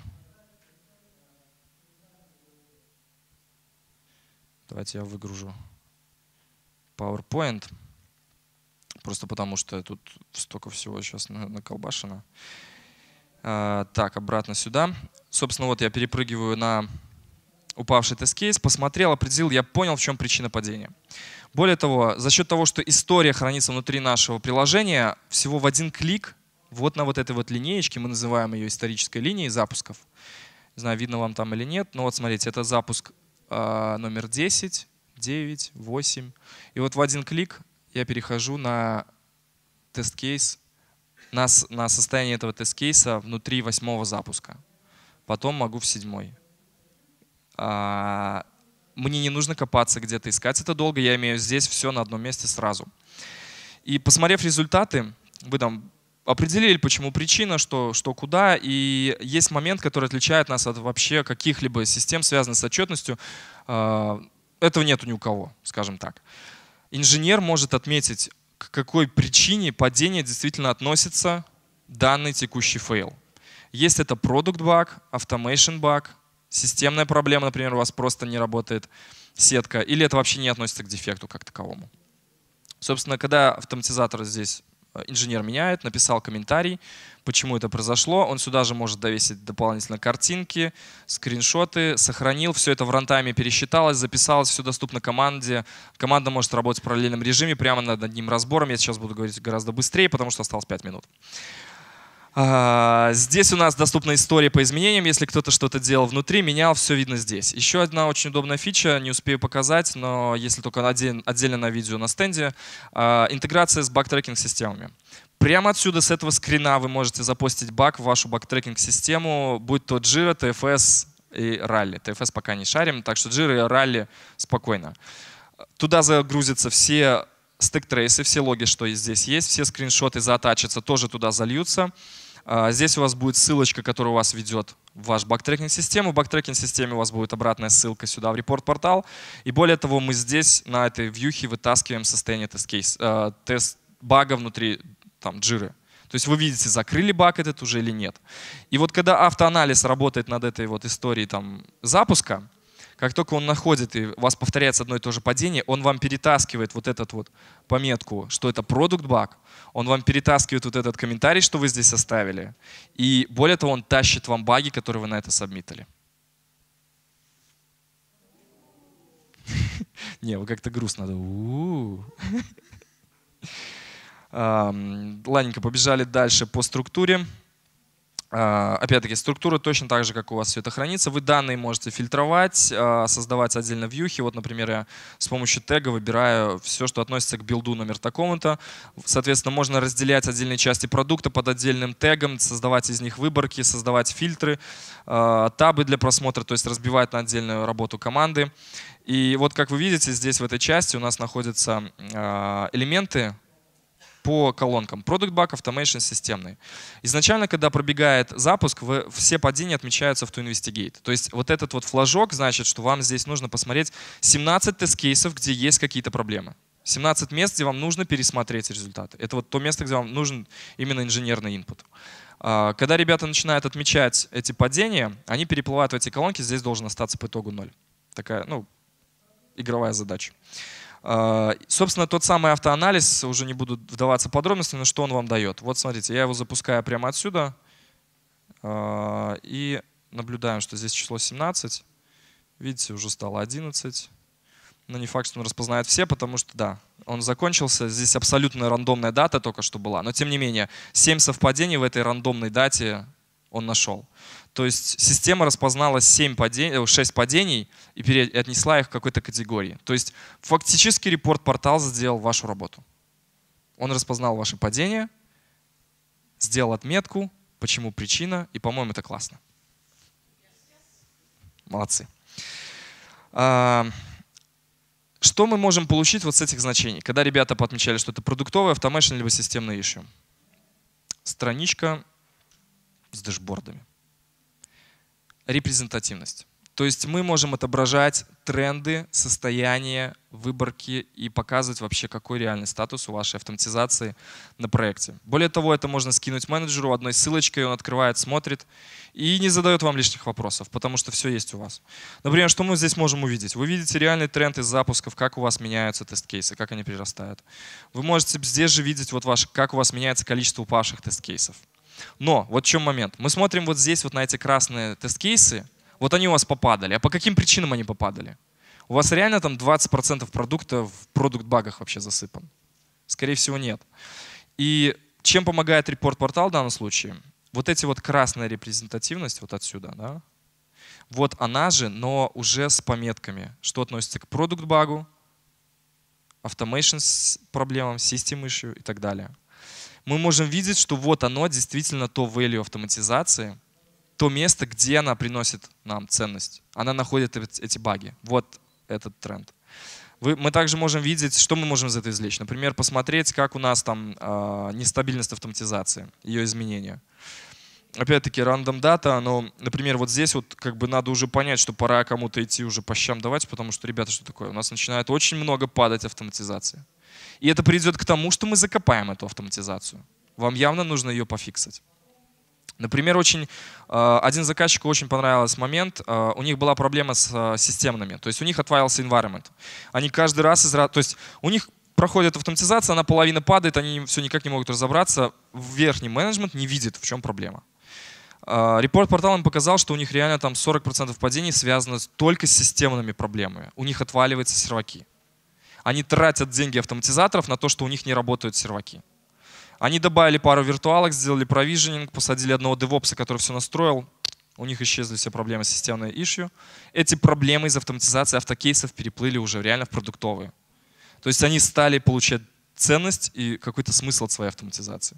Давайте я выгружу PowerPoint. просто потому что тут столько всего сейчас наколбашено. А, так, обратно сюда. Собственно, вот я перепрыгиваю на упавший тест-кейс, посмотрел, определил, я понял, в чем причина падения. Более того, за счет того, что история хранится внутри нашего приложения, всего в один клик, вот на вот этой вот линеечке, мы называем ее исторической линией запусков. Не знаю, видно вам там или нет, но вот смотрите, это запуск э, номер десять, девять, восемь. И вот в один клик я перехожу на тест-кейс, на, на состояние этого тест-кейса внутри восьмого запуска. Потом могу в седьмой. А, мне не нужно копаться где-то, искать это долго, я имею здесь все на одном месте сразу. И посмотрев результаты, вы там определили, почему причина, что, что куда, и есть момент, который отличает нас от вообще каких-либо систем, связанных с отчетностью. А, этого нету ни у кого, скажем так. Инженер может отметить, к какой причине падения действительно относится данный текущий фейл. Есть это product bug, automation bug, системная проблема, например, у вас просто не работает сетка, или это вообще не относится к дефекту как таковому. Собственно, когда автоматизатор здесь инженер меняет, написал комментарий, почему это произошло, он сюда же может довесить дополнительно картинки, скриншоты, сохранил, все это в рантайме пересчиталось, записалось, все доступно команде. Команда может работать в параллельном режиме прямо над одним разбором. Я сейчас буду говорить гораздо быстрее, потому что осталось пять минут. Здесь у нас доступна история по изменениям. Если кто-то что-то делал внутри, менял, все видно здесь. Еще одна очень удобная фича, не успею показать, но если только отдельно на видео на стенде, интеграция с баг-трекинг-системами. Прямо отсюда, с этого скрина, вы можете запостить баг в вашу баг-трекинг-систему, будь то Jira, ти эф эс и Rally. ти эф эс пока не шарим, так что Jira и Rally спокойно. Туда загрузятся все стек-трейсы, все логи, что здесь есть, все скриншоты заатачатся, тоже туда зальются. Здесь у вас будет ссылочка, которая у вас ведет в ваш бактрекинг-систему. В бактрекинг-системе у вас будет обратная ссылка сюда в репорт-портал. И более того, мы здесь на этой вьюхе вытаскиваем состояние тест-кейс, э, тест-бага внутри там, Jira. То есть вы видите, закрыли баг этот уже или нет. И вот когда автоанализ работает над этой вот историей там, запуска, как только он находит, и у вас повторяется одно и то же падение, он вам перетаскивает вот эту вот пометку, что это product bug, он вам перетаскивает вот этот комментарий, что вы здесь оставили, и более того, он тащит вам баги, которые вы на это сабмитили. Не, вы как-то грустно. Ладненько, побежали дальше по структуре. Опять-таки, структура точно так же, как у вас все это хранится. Вы данные можете фильтровать, создавать отдельно вьюхи. Вот, например, я с помощью тега выбираю все, что относится к билду номер такому-то. Соответственно, можно разделять отдельные части продукта под отдельным тегом, создавать из них выборки, создавать фильтры, табы для просмотра, то есть разбивать на отдельную работу команды. И вот, как вы видите, здесь в этой части у нас находятся элементы по колонкам. Product Bug, Automation, системный. Изначально, когда пробегает запуск, вы, все падения отмечаются в ToInvestigate. То есть вот этот вот флажок значит, что вам здесь нужно посмотреть семнадцать тест-кейсов, где есть какие-то проблемы. семнадцать мест, где вам нужно пересмотреть результаты. Это вот то место, где вам нужен именно инженерный инпут. Когда ребята начинают отмечать эти падения, они переплывают в эти колонки, здесь должен остаться по итогу ноль. Такая, ну, игровая задача. Собственно, тот самый автоанализ, уже не буду вдаваться в подробности, но что он вам дает. Вот смотрите, я его запускаю прямо отсюда и наблюдаем, что здесь число семнадцать. Видите, уже стало одиннадцать. Но не факт, что он распознает все, потому что, да, он закончился. Здесь абсолютно рандомная дата только что была. Но, тем не менее, семь совпадений в этой рандомной дате он нашел. То есть система распознала семь падений, шесть падений и отнесла их к какой-то категории. То есть фактически репорт-портал сделал вашу работу. Он распознал ваши падения, сделал отметку, почему причина, и, по-моему, это классно. Молодцы. Что мы можем получить вот с этих значений? Когда ребята подмечали, что это продуктовый, automation, либо системный issue. Страничка с дэшбордами. Репрезентативность. То есть мы можем отображать тренды, состояние, выборки и показывать вообще, какой реальный статус у вашей автоматизации на проекте. Более того, это можно скинуть менеджеру одной ссылочкой, он открывает, смотрит и не задает вам лишних вопросов, потому что все есть у вас. Например, что мы здесь можем увидеть? Вы видите реальный тренд из запусков, как у вас меняются тест-кейсы, как они прирастают. Вы можете здесь же видеть, вот ваш, как у вас меняется количество упавших тест-кейсов. Но вот в чем момент. Мы смотрим вот здесь вот на эти красные тест-кейсы. Вот они у вас попадали. А по каким причинам они попадали? У вас реально там двадцать процентов продукта в продукт-багах вообще засыпан? Скорее всего, нет. И чем помогает репорт-портал в данном случае? Вот эти вот красная репрезентативность вот отсюда, да? Вот она же, но уже с пометками, что относится к продукт-багу, automation проблемам, system issue и так далее. Мы можем видеть, что вот оно действительно то value автоматизации, то место, где она приносит нам ценность. Она находит эти баги. Вот этот тренд. Вы, мы также можем видеть, что мы можем из этого извлечь. Например, посмотреть, как у нас там э, нестабильность автоматизации, ее изменения. Опять-таки, random data, но, например, вот здесь вот как бы надо уже понять, что пора кому-то идти уже по щам давать, потому что, ребята, что такое? У нас начинает очень много падать автоматизация. И это приведет к тому, что мы закопаем эту автоматизацию. Вам явно нужно ее пофиксить. Например, очень, один заказчику очень понравился момент, у них была проблема с системными, то есть у них отвалился environment. Они каждый раз, из, то есть у них проходит автоматизация, она половина падает, они все никак не могут разобраться, верхний менеджмент не видит, в чем проблема. Репорт-портал им показал, что у них реально там сорок процентов падений связано только с системными проблемами. У них отваливаются серваки. Они тратят деньги автоматизаторов на то, что у них не работают серваки. Они добавили пару виртуалок, сделали провиженинг, посадили одного девопса, который все настроил. У них исчезли все проблемы с системной issue. Эти проблемы из автоматизации автокейсов переплыли уже реально в продуктовые. То есть они стали получать ценность и какой-то смысл от своей автоматизации.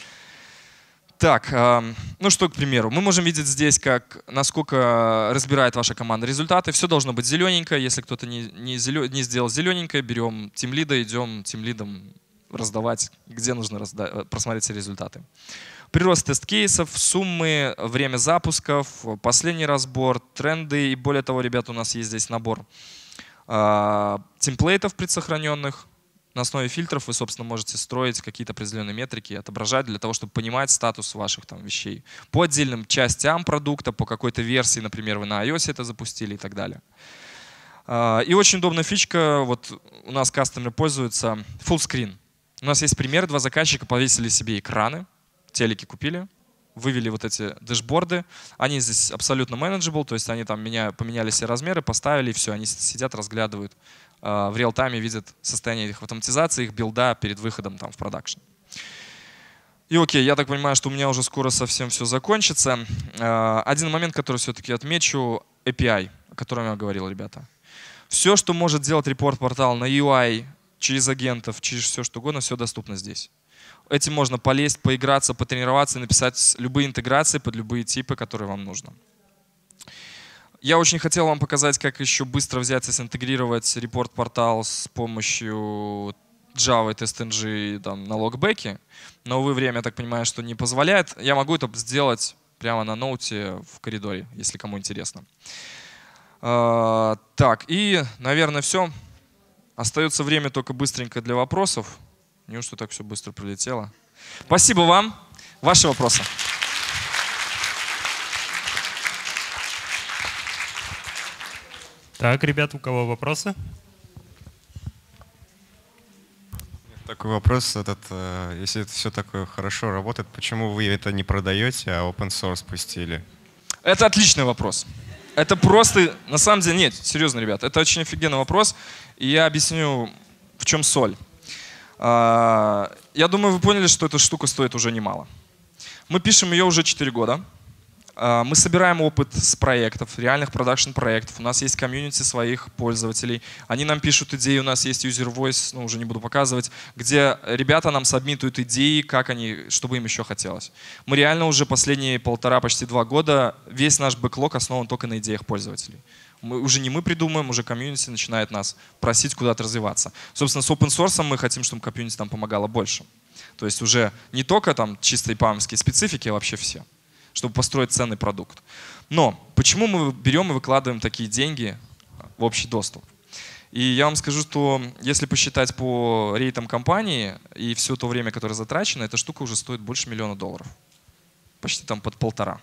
Так, ну что, к примеру, мы можем видеть здесь, как, насколько разбирает ваша команда результаты. Все должно быть зелененькое. Если кто-то не, не, зелё, не сделал зелененькое, берем тимлида, идем тимлидом раздавать, где нужно разда просмотреть все результаты. Прирост тест-кейсов, суммы, время запусков, последний разбор, тренды. И более того, ребята, у нас есть здесь набор э, темплейтов предсохраненных. На основе фильтров вы, собственно, можете строить какие-то определенные метрики и отображать для того, чтобы понимать статус ваших там вещей. По отдельным частям продукта, по какой-то версии, например, вы на iOS это запустили и так далее. И очень удобная фичка, вот у нас кастомеры пользуются, full screen. У нас есть пример, два заказчика повесили себе экраны, телеки купили, вывели вот эти дэшборды. Они здесь абсолютно manageable, то есть они там меня, поменяли все размеры, поставили, и все, они сидят, разглядывают, э, в реал-тайме видят состояние их автоматизации, их билда перед выходом там, в продакшн. И окей, я так понимаю, что у меня уже скоро совсем все закончится. Э, один момент, который все-таки отмечу, эй пи ай, о котором я говорил, ребята. Все, что может делать репорт-портал на ю ай, через агентов, через все что угодно, все доступно здесь. Этим можно полезть, поиграться, потренироваться, написать любые интеграции под любые типы, которые вам нужно. Я очень хотел вам показать, как еще быстро взять и синтегрировать репорт-портал с помощью Java и TestNG там, на логбеке. Но, увы, время, я так понимаю, что не позволяет. Я могу это сделать прямо на ноуте в коридоре, если кому интересно. Так, и, наверное, все. Остается время только быстренько для вопросов. Неужто так все быстро пролетело? Спасибо вам. Ваши вопросы. Так, ребят, у кого вопросы? Такой вопрос, этот, если это все такое хорошо работает, почему вы это не продаете, а open source пустили? Это отличный вопрос. Это просто, на самом деле, нет, серьезно, ребят, это очень офигенный вопрос, и я объясню, в чем соль. Я думаю, вы поняли, что эта штука стоит уже немало. Мы пишем ее уже четыре года. Мы собираем опыт с проектов, реальных продакшн-проектов. У нас есть комьюнити своих пользователей. Они нам пишут идеи, у нас есть user voice, ну уже не буду показывать, где ребята нам сабмитуют идеи, как они, чтобы им еще хотелось. Мы реально уже последние полтора, почти два года, весь наш бэклог основан только на идеях пользователей. Мы, уже не мы придумаем, уже комьюнити начинает нас просить куда-то развиваться. Собственно, с open source мы хотим, чтобы комьюнити нам помогало больше. То есть уже не только там чисто ипамовские специфики, а вообще все. чтобы построить ценный продукт. Но почему мы берем и выкладываем такие деньги в общий доступ? И я вам скажу, что если посчитать по рейтам компании и все то время, которое затрачено, эта штука уже стоит больше миллиона долларов. Почти там под полтора.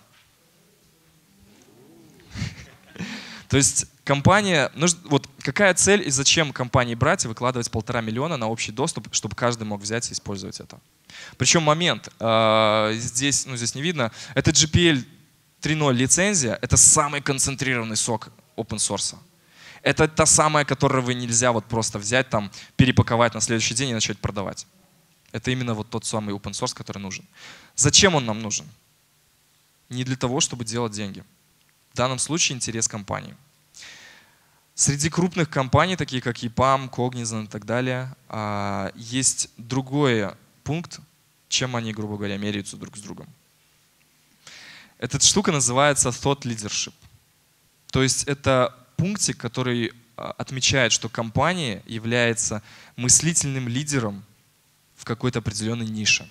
То есть компания, вот какая цель и зачем компании брать и выкладывать полтора миллиона на общий доступ, чтобы каждый мог взять и использовать это. Причем момент, здесь, ну здесь не видно, это джи пи эл три ноль лицензия, это самый концентрированный сок open source. Это та самая, которую вы нельзя вот просто взять, там, перепаковать на следующий день и начать продавать. Это именно вот тот самый open source, который нужен. Зачем он нам нужен? Не для того, чтобы делать деньги. В данном случае интерес компании. Среди крупных компаний, такие как и пам, Cognizant и так далее, есть другой пункт, чем они, грубо говоря, меряются друг с другом. Эта штука называется thought leadership. То есть это пунктик, который отмечает, что компания является мыслительным лидером в какой-то определенной нише.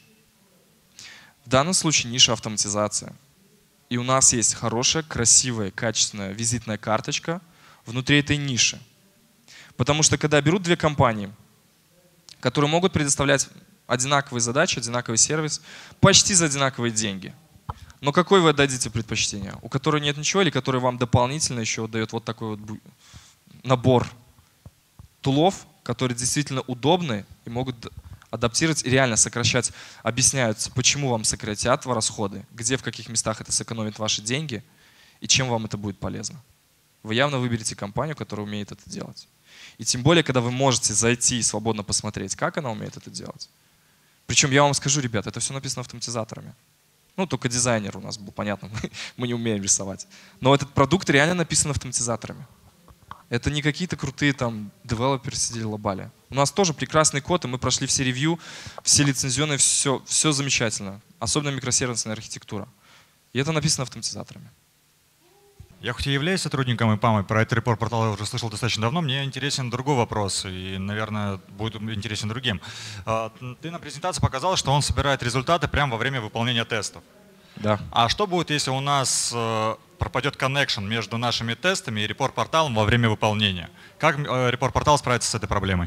В данном случае ниша автоматизация. И у нас есть хорошая, красивая, качественная визитная карточка внутри этой ниши. Потому что когда берут две компании, которые могут предоставлять одинаковые задачи, одинаковый сервис, почти за одинаковые деньги. Но какой вы отдадите предпочтение? У которой нет ничего или который вам дополнительно еще дает вот такой вот набор тулов, которые действительно удобны и могут адаптировать и реально сокращать, объясняют, почему вам сократят расходы, где, в каких местах это сэкономит ваши деньги и чем вам это будет полезно. Вы явно выберете компанию, которая умеет это делать. И тем более, когда вы можете зайти и свободно посмотреть, как она умеет это делать. Причем я вам скажу, ребят, это все написано автоматизаторами. Ну, только дизайнер у нас был, понятно, мы не умеем рисовать. Но этот продукт реально написан автоматизаторами. Это не какие-то крутые там девелоперы сидели лобали. У нас тоже прекрасный код, и мы прошли все ревью, все лицензионные, все, все замечательно. Особенно микросервисная архитектура. И это написано автоматизаторами. Я хоть и являюсь сотрудником ИПАМ, и про этот репорт-портал я уже слышал достаточно давно, мне интересен другой вопрос, и, наверное, будет интересен другим. Ты на презентации показал, что он собирает результаты прямо во время выполнения тестов. Да. А что будет, если у нас пропадет коннекшн между нашими тестами и репорт-порталом во время выполнения? Как репорт-портал справится с этой проблемой?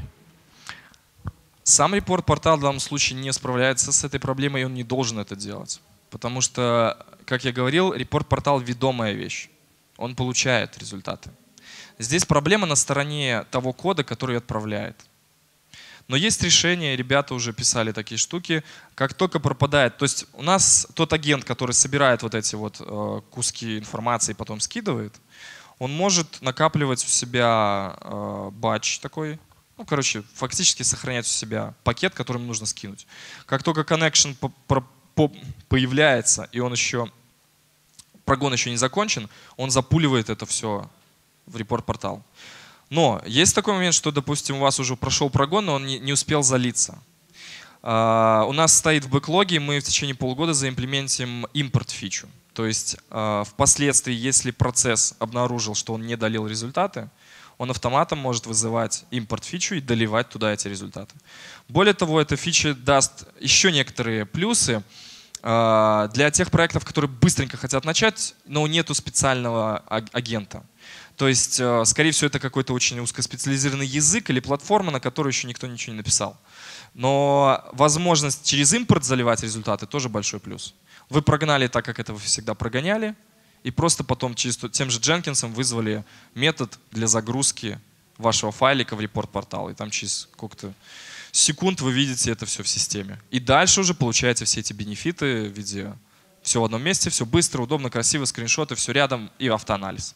Сам репорт-портал в данном случае не справляется с этой проблемой, и он не должен это делать. Потому что, как я говорил, репорт-портал — ведомая вещь. Он получает результаты. Здесь проблема на стороне того кода, который отправляет. Но есть решение, ребята уже писали такие штуки, как только пропадает. То есть у нас тот агент, который собирает вот эти вот э, куски информации и потом скидывает, он может накапливать у себя э, батч такой, ну, короче, фактически сохранять у себя пакет, который ему нужно скинуть. Как только connection по по по появляется, и он еще, прогон еще не закончен, он запуливает это все в репорт-портал. Но есть такой момент, что, допустим, у вас уже прошел прогон, но он не, не успел залиться. Uh, у нас стоит в бэклоге, мы в течение полугода заимплементим импорт-фичу. То есть uh, впоследствии, если процесс обнаружил, что он не долил результаты, он автоматом может вызывать импорт-фичу и доливать туда эти результаты. Более того, эта фича даст еще некоторые плюсы uh, для тех проектов, которые быстренько хотят начать, но нету специального агента. То есть, скорее всего, это какой-то очень узкоспециализированный язык или платформа, на которой еще никто ничего не написал. Но возможность через импорт заливать результаты тоже большой плюс. Вы прогнали так, как это вы всегда прогоняли, и просто потом через тем же Jenkins вызвали метод для загрузки вашего файлика в репорт-портал. И там через сколько-то секунд вы видите это все в системе. И дальше уже получаете все эти бенефиты в виде все в одном месте, все быстро, удобно, красиво, скриншоты, все рядом и автоанализ.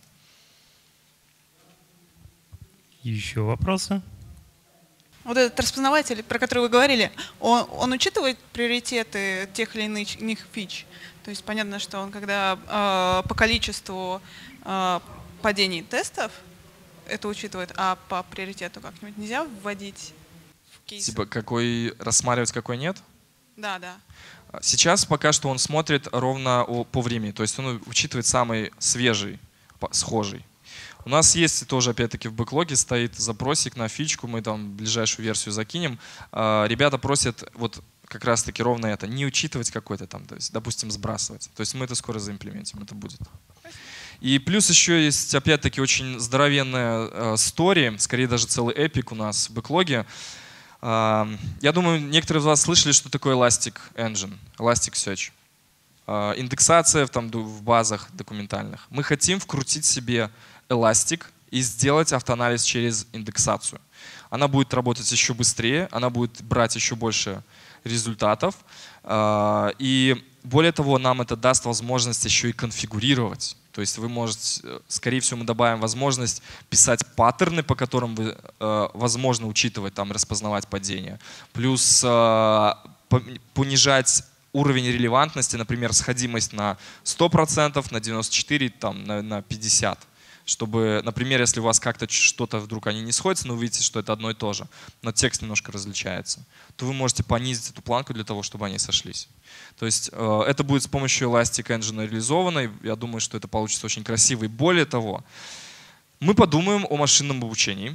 Еще вопросы? Вот этот распознаватель, про который вы говорили, он, он учитывает приоритеты тех или иных фич? То есть понятно, что он когда э, по количеству э, падений тестов это учитывает, а по приоритету как-нибудь нельзя вводить в кейсы? Типа какой рассматривать, какой нет? Да, да. Сейчас пока что он смотрит ровно по времени, то есть он учитывает самый свежий, схожий. У нас есть тоже, опять-таки, в бэклоге стоит запросик на фичку, мы там ближайшую версию закинем. Ребята просят, вот как раз-таки ровно это. Не учитывать какой-то там, то есть, допустим, сбрасывать. То есть мы это скоро заимплементим, это будет. И плюс еще есть, опять-таки, очень здоровенная стори, скорее даже целый эпик у нас в бэклоге. Uh, я думаю, некоторые из вас слышали, что такое Elastic Engine, Elasticsearch. Uh, индексация в, там, в базах документальных. Мы хотим вкрутить себе Elastic и сделать автоанализ через индексацию. Она будет работать еще быстрее, она будет брать еще больше результатов. Uh, и более того, нам это даст возможность еще и конфигурировать. То есть вы можете, скорее всего, мы добавим возможность писать паттерны, по которым вы, э, возможно учитывать, там, распознавать падение. Плюс э, понижать уровень релевантности, например, сходимость на сто процентов, на девяносто четыре процента, там, на, на пятьдесят процентов. Чтобы, например, если у вас как-то что-то вдруг они не сходятся, но вы видите, что это одно и то же, но текст немножко различается, то вы можете понизить эту планку для того, чтобы они сошлись. То есть э, это будет с помощью Elastic Engine реализовано, и я думаю, что это получится очень красиво. И более того, мы подумаем о машинном обучении.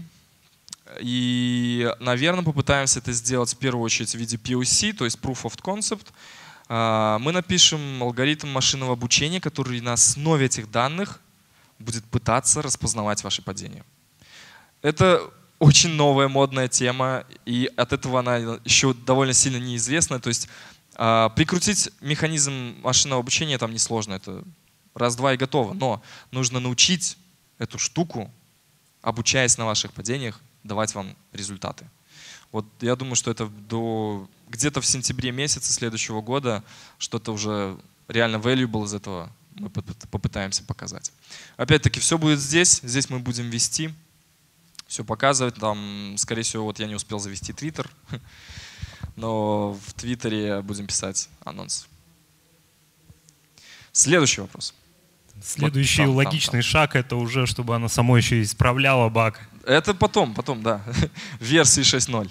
И, наверное, попытаемся это сделать в первую очередь в виде пи о си, то есть Proof of Concept. Э, мы напишем алгоритм машинного обучения, который на основе этих данных будет пытаться распознавать ваши падения. Это очень новая модная тема, и от этого она еще довольно сильно неизвестна. То есть э, прикрутить механизм машинного обучения там несложно, это раз-два и готово. Но нужно научить эту штуку, обучаясь на ваших падениях, давать вам результаты. Вот я думаю, что это до где-то в сентябре месяце следующего года что-то уже реально valuable из этого мы попытаемся показать. Опять-таки, все будет здесь. Здесь мы будем вести, все показывать. Там, скорее всего, вот я не успел завести Twitter, но в Твиттере будем писать анонс. Следующий вопрос. Следующий вот там, логичный там, там. шаг — это уже, чтобы она само еще исправляла баг. Это потом, потом, да. В версии шесть ноль.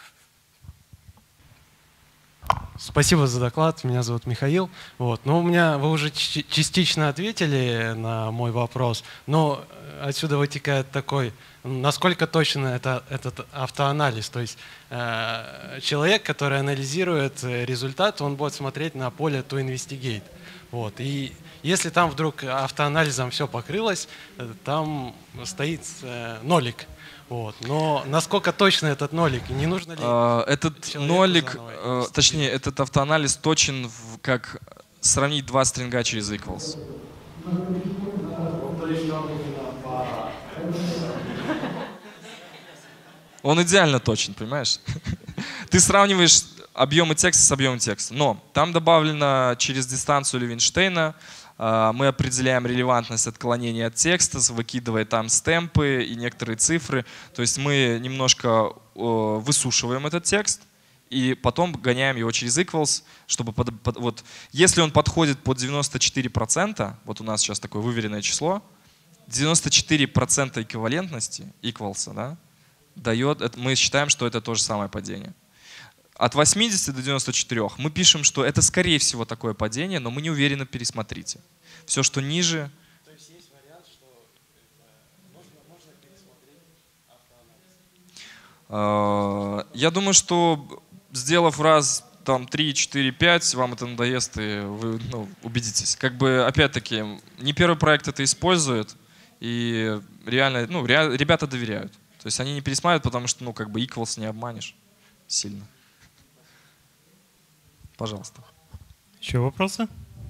Спасибо за доклад. Меня зовут Михаил. Вот. Ну, у меня вы уже частично ответили на мой вопрос, но отсюда вытекает такой, насколько точно это, этот автоанализ. То есть э, человек, который анализирует результат, он будет смотреть на поле to investigate. Вот. И если там вдруг автоанализом все покрылось, там стоит э, нолик. Вот. Но насколько точно этот нолик? Не нужно ли этот нолик, э, точнее, этот автоанализ точен, в, как сравнить два стринга через equals. Он идеально точен, понимаешь? Ты сравниваешь объемы текста с объемом текста. Но там добавлено через дистанцию Левинштейна. Мы определяем релевантность отклонения от текста, выкидывая там стемпы и некоторые цифры. То есть мы немножко высушиваем этот текст и потом гоняем его через equals, чтобы под, под, вот, если он подходит под девяносто четыре процента, вот у нас сейчас такое выверенное число, девяносто четыре процента эквивалентности equals, да, дает, это, мы считаем, что это то же самое падение. От восьмидесяти до девяноста четырёх мы пишем, что это скорее всего такое падение, но мы не уверены, пересмотрите. Все, что ниже... То есть есть вариант, что можно, можно пересмотреть автоанализ? Я думаю, что сделав раз, там, три, четыре, пять, вам это надоест, и вы ну, убедитесь. Как бы, опять-таки, не первый проект это использует, и реально, ну, ре, ребята доверяют. То есть они не пересматривают, потому что, ну, как бы, equals не обманешь сильно. Пожалуйста. Еще вопросы?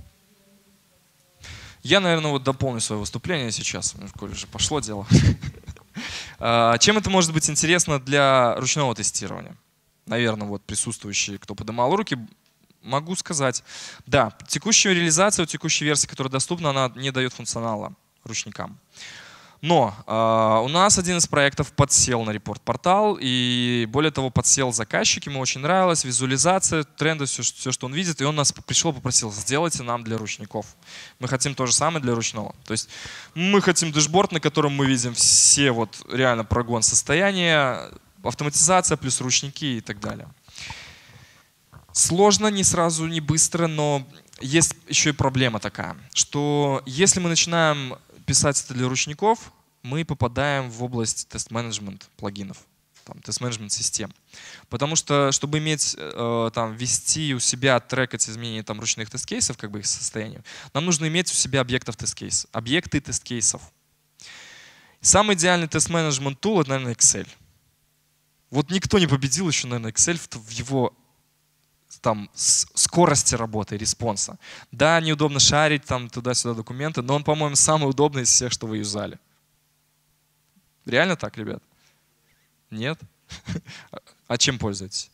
Я, наверное, вот дополню свое выступление сейчас, коль уже пошло дело. Чем это может быть интересно для ручного тестирования? Наверное, вот присутствующие, кто поднимал руки, могу сказать. Да, текущая реализация, текущей версии, которая доступна, она не дает функционала ручникам. Но э, у нас один из проектов подсел на репорт-портал, и более того, подсел заказчик, ему очень нравилась визуализация, тренды, все, все, что он видит, и он нас пришел, попросил, сделайте нам для ручников. Мы хотим то же самое для ручного. То есть мы хотим дэшборд, на котором мы видим все вот реально прогон состояния, автоматизация плюс ручники и так далее. Сложно, не сразу, не быстро, но есть еще и проблема такая, что если мы начинаем писать это для ручников, мы попадаем в область тест-менеджмент плагинов. там, тест-менеджмент систем. Потому что, чтобы иметь, э, там, вести у себя, трекать изменения там, ручных тест-кейсов, как бы их состоянию, нам нужно иметь у себя объектов тест-кейсов, объекты тест-кейсов. Самый идеальный тест-менеджмент тул — это, наверное, Excel. Вот никто не победил еще, наверное, Excel в его там, скорости работы, респонса. Да, неудобно шарить там туда-сюда документы, но он, по-моему, самый удобный из всех, что вы юзали. Реально так, ребят? Нет? А чем пользуетесь?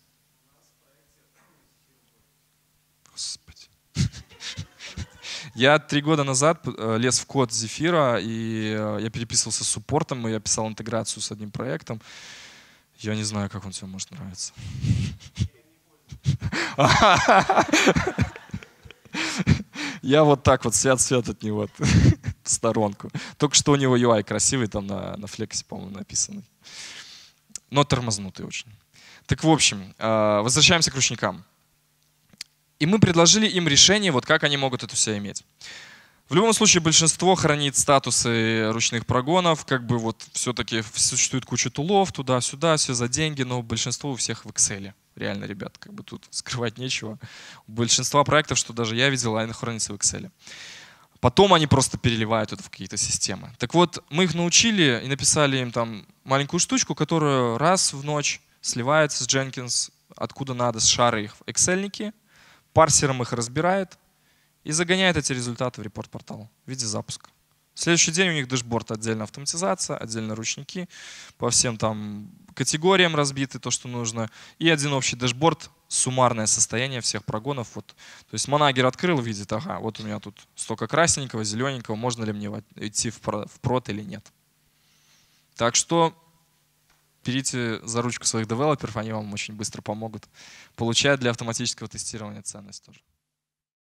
Господи. Я три года назад лез в код Зефира, и я переписывался с суппортом, и я писал интеграцию с одним проектом. Я не знаю, как он тебе может нравиться. Я вот так вот свят-свят от него в сторонку. Только что у него ю ай красивый, там на, на флексе, по-моему, написанный. Но тормознутый очень. Так, в общем, возвращаемся к ручникам. И мы предложили им решение, вот как они могут это все иметь. В любом случае, большинство хранит статусы ручных прогонов, как бы вот все-таки существует куча тулов, туда-сюда, все за деньги, но большинство у всех в Excel. Реально, ребят, как бы тут скрывать нечего. У большинства проектов, что даже я видел, они хранятся в Excel. Потом они просто переливают это в какие-то системы. Так вот, мы их научили и написали им там маленькую штучку, которая раз в ночь сливается с Jenkins, откуда надо, с шары их в Excel-ники, парсером их разбирает и загоняет эти результаты в репорт-портал в виде запуска. В следующий день у них дэшборд, отдельно автоматизация, отдельно ручники, по всем там категориям разбиты, то, что нужно, и один общий дэшборд, суммарное состояние всех прогонов. Вот. То есть Манагер открыл, видит, ага, вот у меня тут столько красненького, зелененького, можно ли мне идти в прод или нет. Так что берите за ручку своих девелоперов, они вам очень быстро помогут получать для автоматического тестирования ценность тоже.